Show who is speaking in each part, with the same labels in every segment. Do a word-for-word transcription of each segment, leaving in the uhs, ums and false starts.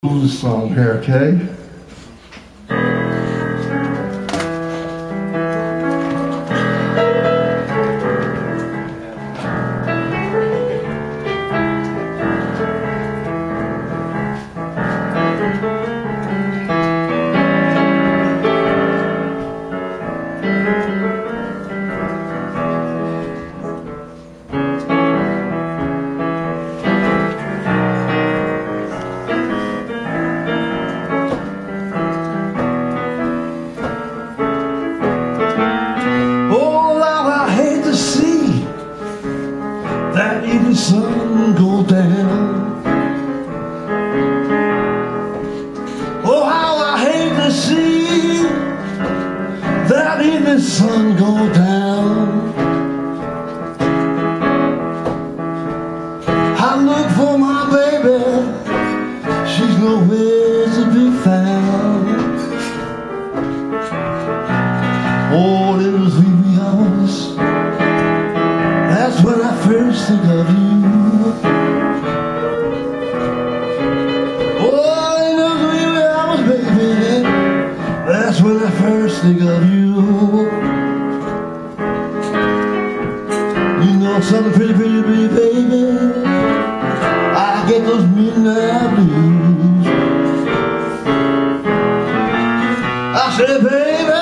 Speaker 1: This song here, okay? That evening sun go down. Oh, how I hate to see that evening sun go down. I look for my baby, she's nowhere to be found. Oh, those wee wee hours, that's when I first think of you. Oh, in those wee wee hours, baby, that's when I first think of you. You know something pretty, pretty, pretty, baby, I get those midnight blues. I said, baby,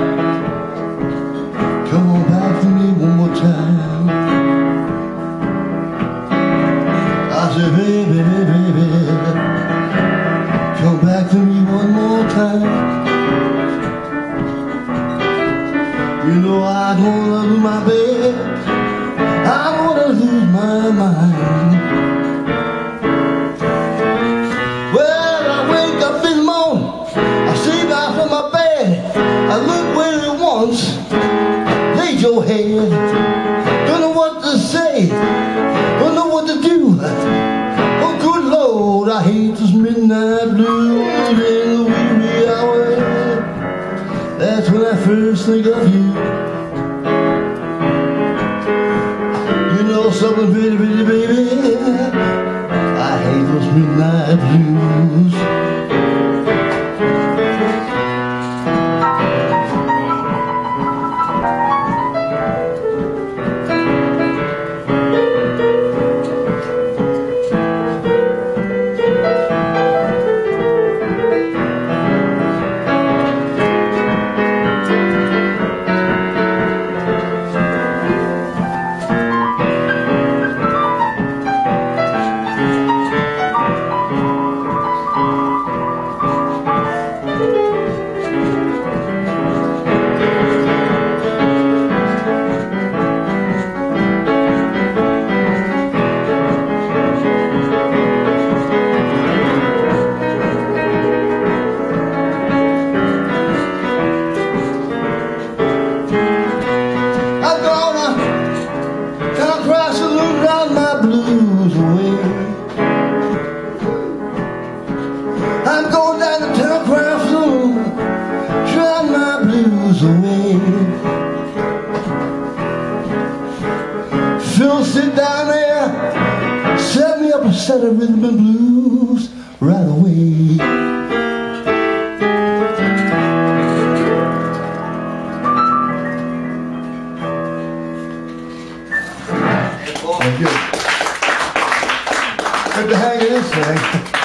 Speaker 1: come on back to me one more time. I said, baby, baby, baby, come back to me one more time. You know I don't wanna lose my bed, I wanna lose my mind. Well, I wake up in the morning, I sleep out from my bed, I look where it wants, laid your head. Don't know what to say, don't know what to do. Oh, good Lord, I hate this midnight blues in the wee wee hour. That's when I first think of you. You know something pretty, pretty, baby, I hate those midnight blues. I'm going down to Town Crier soon, trying my blues away. Phil, sit down there, set me up a set of rhythm and blues right away. Thank you. Good to hang in this thing.